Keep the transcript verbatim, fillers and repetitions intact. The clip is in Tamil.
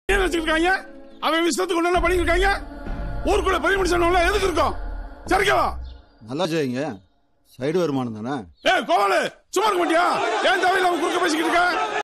ஏன் வச்சிருக்காங்க? அவன் இஷ்டத்துக்கு ஒண்ணு பண்ணிருக்காங்க. ஊருக்குள்ள பரிமிஷன் எதுக்கு இருக்கும்? சரிக்கவா நல்லா செய்யுங்க. சைடு வருமானம் தானே. ஏ கோவாலு சும்மா இருக்க மாட்டியா? ஏன் தேவையில்லாம குறுக்க பேசிக்கிட்டு இருக்க?